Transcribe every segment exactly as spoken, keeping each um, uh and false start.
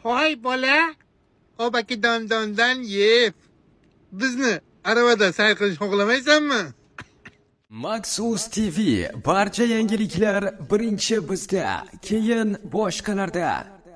Hoy bola, obaki don-dondan yeb. Bizni arabada sayr qilish xohlamaysanmi? Maxus T V barcha yangiliklar birinchi bizda, keyin boshqalarda.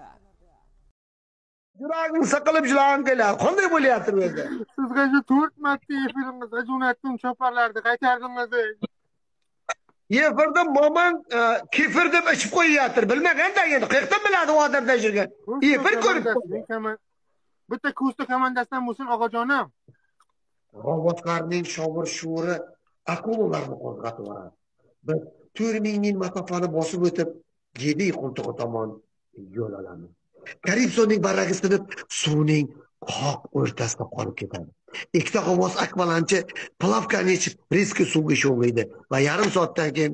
Yuragim siqilib jilan kelar. Qanday bo'lyapti o'zi? Sizga shu to'rt marta efiringizga jo'natdim choparlarni qaytardingiz. Efirda moman kefir deb ichib qo'yyapti. Bilmaganda endi qayerdan biladi u odamda yurgan. Efir ko'rib. Bitta Kusta komandasidan bo'lsin og'ajonim. Robotlarning shovur shuri akulalarni qo'zg'atib yuboradi. Biz to'rt ming mil masofani bosib o'tib, Gediy qo'ntog'i tomon yo'l olamiz. Karibsonning barragi sinib, suvning qoq o'rtasida qolib ketadi. Ikkita g'avvos akvalanchi plavkani ichib riski suvga sho'ng'iydi va yarim soatdan keyin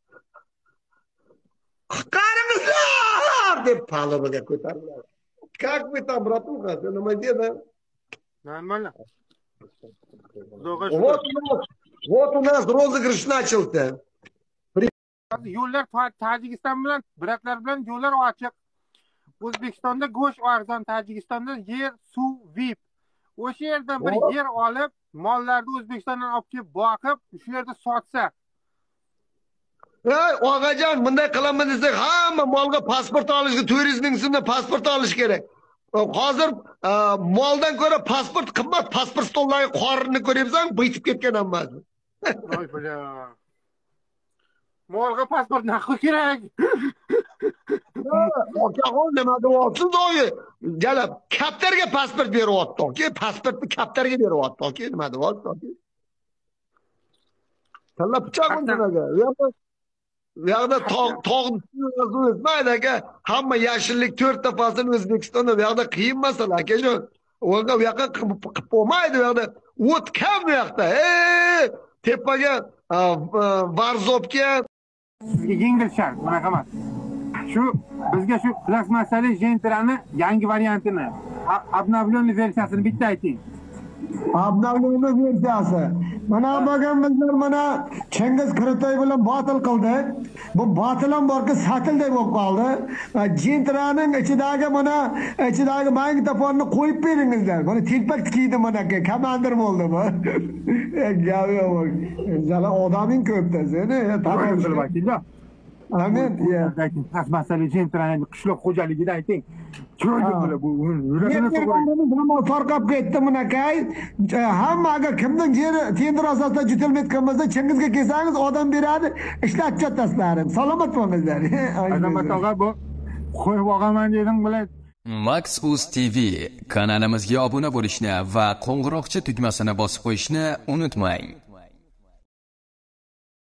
qutqaringizlar deb palubaga ko'tariladi. Как вы там, братуха, все на модели? Нормально. Вот, вот у нас розыгрыш начался. Yo'llar Tojikiston bilan, biraklar bilan yo'llar ochiq. O'zbekistonda go'sht arzon, Tojikistonda yer, suv V I P. O'sha yerdan bir yer olib, mollarni O'zbekistondan olib kelib boqib, shu yerda sotsa. Ey, og'ajon, bunday qilaman desak, hamma molga pasport olishga to'rt yuz ming so'mdan pasport olish kerak. Hozir moldan ko'ra pasport qimmat, pasport stollariga qorinni ko'ryapsan, bitib ketgan hammasi. Voy bala. Molga pasport naqi kerak. Okaxon nima deyapsiz do'yi? Jalab, kaptarga pasport beryapti, oke, pasportni kaptarga beryapti, oke, nima deyapsiz, oke? Talla pichoq undaga. Bu yoqda tog'ni o'smaydi aka. Hamma yashillik to'rtta fasl O'zbekistonda bu yoqda qiyin masala aka. Shu o'nga bu yoqqa qilib bo'lmaydi bu yoqda. O't kam bu yoqda. Ey, tepaga Varzobga yengil shart, bunaqa emas. Shu bizga shu plastmassali jentrani yangi variantini, обновленный versiyasini bitta ayting. Obnovленный versiyasi. Mana bo'lgan bizlar mana Chengiz Kiritoy bilan botil qildi. Bu botil ham borki satilday bo'lib qoldi. Jentraning ichidagi mana ichidagi magnitofonni qo'yib beringizlar. Buni telpak tikiydi mana aka, komandir bo'ldi bu. Gapi yo'q. Jala odaming ko'pda seni. Tabriklar vakillar. Amin. Plastmassali jentrani qishloq xo'jaligida ayting. Cho'lga bo'lib bu yuragini to'g'ri. Farqab ketdi bunaqay. Hammaga kimning yeri tender asosida jutilmayotgan bo'lsa, Chingizga kelsangiz odam beradi, ishlatib chatasizlar. Salomat bo'lingizlar. Azamat og'a bu qo'yib olgaman dedim bular. Maxus T V kanalimizga obuna bo'lishni va qo'ng'iroqcha tugmasini bosib qo'yishni unutmang.